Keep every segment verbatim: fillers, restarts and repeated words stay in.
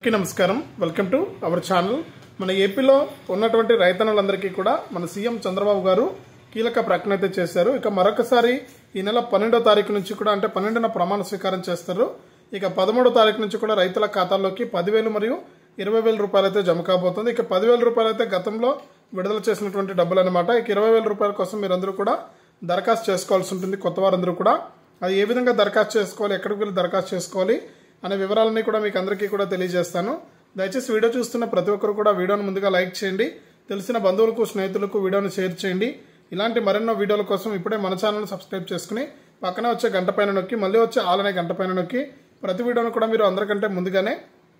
నమస్కారం welcome to our channel మన ఏపీలో ఉన్నటువంటి రైతన్నలందరికీ కూడా మన సీఎం చంద్రబాబు గారు కీలక ప్రకటన అయితే చేశారు. ఇక మరొకసారి ఈ నెల పన్నెండో తారీఖు నుంచి కూడా అంటే పన్నెండున ప్రమాణ స్వీకారం చేస్తారు. ఇక పదమూడో తారీఖు నుంచి కూడా రైతుల ఖాతాల్లోకి పదివేలు మరియు ఇరవై వేల రూపాయలు అయితే జమ కాబోతుంది. ఇక పదివేల రూపాయలు అయితే గతంలో విడుదల చేసినటువంటి డబ్బులు అనమాట. ఇక ఇరవై వేల రూపాయల కోసం మీరందరూ కూడా దరఖాస్తు చేసుకోవాల్సి ఉంటుంది. కొత్త వారందరూ కూడా అది ఏ విధంగా దరఖాస్తు చేసుకోవాలి, ఎక్కడికి వెళ్ళి దరఖాస్తు చేసుకోవాలి అనే వివరాలన్నీ కూడా మీకు అందరికీ కూడా తెలియజేస్తాను. దయచేసి వీడియో చూస్తున్న ప్రతి ఒక్కరు కూడా వీడియోను ముందుగా లైక్ చేయండి, తెలిసిన బంధువులకు స్నేహితులకు వీడియోను షేర్ చేయండి. ఇలాంటి మరెన్నో వీడియోల కోసం ఇప్పుడే మన ఛానల్ సబ్స్క్రైబ్ చేసుకుని పక్కన వచ్చే గంట పైన నొక్కి మళ్ళీ వచ్చే ఆల్ అనే గంట పైన నొక్కి ప్రతి వీడియోను కూడా మీరు అందరికంటే ముందుగానే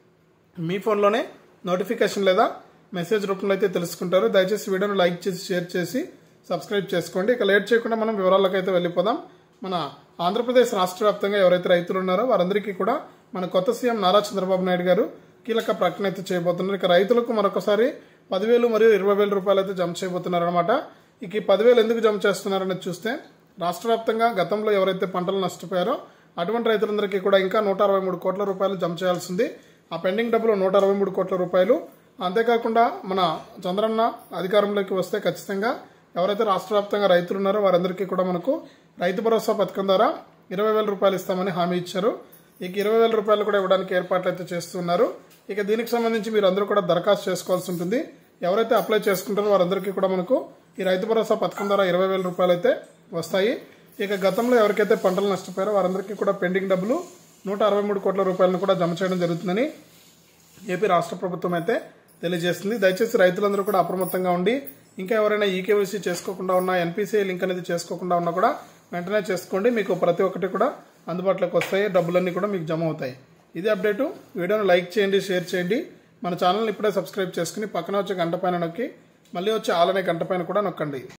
మీ ఫోన్లోనే నోటిఫికేషన్ లేదా మెసేజ్ రూపంలో అయితే తెలుసుకుంటారు. దయచేసి వీడియోను లైక్ చేసి షేర్ చేసి సబ్స్క్రైబ్ చేసుకోండి. ఇక లేట్ చేయకుండా మనం వివరాలకు అయితే వెళ్ళిపోదాం. మన ఆంధ్రప్రదేశ్ రాష్ట్ర వ్యాప్తంగా ఎవరైతే రైతులు ఉన్నారో వారందరికీ కూడా మన కొత్త సీఎం నారా చంద్రబాబు నాయుడు గారు కీలక ప్రకటన అయితే చేయబోతున్నారు. ఇక రైతులకు మరొకసారి పదివేలు మరియు ఇరవై వేల రూపాయలు అయితే జమ చేయబోతున్నారు అనమాట. ఇక ఈ పదివేలు ఎందుకు జమ చేస్తున్నారనేది చూస్తే రాష్ట్ర వ్యాప్తంగా గతంలో ఎవరైతే పంటలు నష్టపోయారో అటువంటి రైతులందరికీ కూడా ఇంకా నూట అరవై మూడు కోట్ల రూపాయలు జమ చేయాల్సింది. ఆ పెండింగ్ డబ్బులు నూట అరవై మూడు కోట్ల రూపాయలు. అంతేకాకుండా మన చంద్రన్న అధికారంలోకి వస్తే ఖచ్చితంగా ఎవరైతే రాష్ట్ర వ్యాప్తంగా రైతులు ఉన్నారో వారందరికీ కూడా మనకు రైతు భరోసా పథకం ద్వారా ఇరవై వేల రూపాయలు ఇస్తామని హామీ ఇచ్చారు. ఇక ఇరవై వేల రూపాయలు కూడా ఇవ్వడానికి ఏర్పాట్లు అయితే చేస్తున్నారు. ఇక దీనికి సంబంధించి మీరు అందరూ కూడా దరఖాస్తు చేసుకోవాల్సి ఉంటుంది. ఎవరైతే అప్లై చేసుకుంటారో వారందరికీ కూడా మనకు ఈ రైతు భరోసా పథకం ద్వారా ఇరవై వేల రూపాయలు అయితే వస్తాయి. ఇక గతంలో ఎవరికైతే పంటలు నష్టపోయారో వారందరికీ కూడా పెండింగ్ డబ్బులు నూట అరవై మూడు కోట్ల రూపాయలను కూడా జమ చేయడం జరుగుతుందని ఏపీ రాష్ట్ర ప్రభుత్వం అయితే తెలియజేస్తుంది. దయచేసి రైతులందరూ కూడా అప్రమత్తంగా ఉండి ఇంకా ఎవరైనా ఈకేవైసీ చేసుకోకుండా ఉన్నా, ఎన్పీసీఐ లింక్ అనేది చేసుకోకుండా ఉన్నా కూడా వెంటనే చేసుకోండి. మీకు ప్రతి ఒక్కటి కూడా అందుబాటులోకి వస్తాయి, డబ్బులన్నీ కూడా మీకు జమ అవుతాయి. ఇది అప్డేటు. వీడియోను లైక్ చేయండి, షేర్ చేయండి. మన ఛానల్ని ఇప్పుడే సబ్స్క్రైబ్ చేసుకుని పక్కన వచ్చే గంట పైన నొక్కి మళ్ళీ వచ్చే ఆల్ అనే గంట పైన కూడా నొక్కండి.